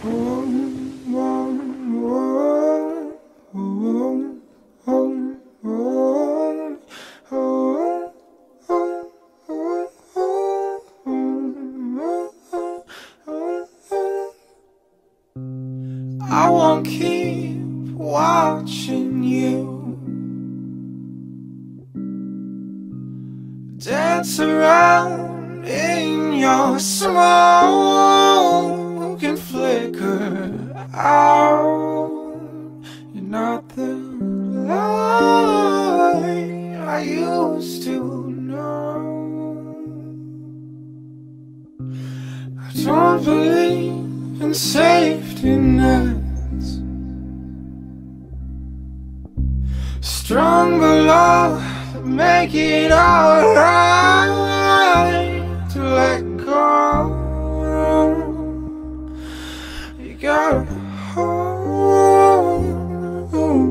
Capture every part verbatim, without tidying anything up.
I won't keep watching you dance around in your smoke and flicker out. You're not the light I used to know. I don't believe in safety nets. Stronger love, make it alright to let go. You gotta hold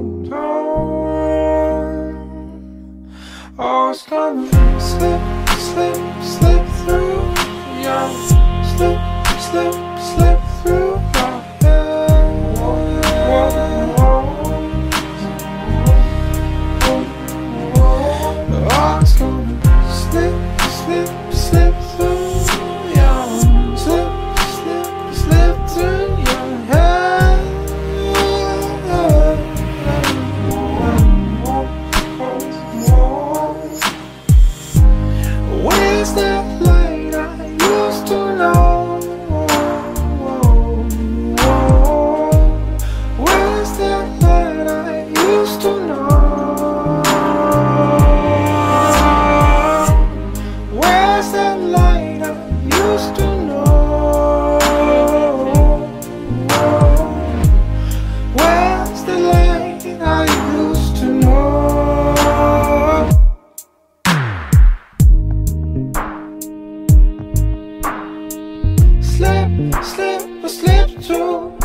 on. Oh, it's gonna slip, slip, slip through your slip, slip, slip through your head. Whoa, whoa. Oh, it's gonna slip, slip, slip through your slip, slip, slip through your head. Where's that light I used to know? Where's that light I used to know? Where's that light I used to know? Where's the light I used to know? Slip, slip, slip through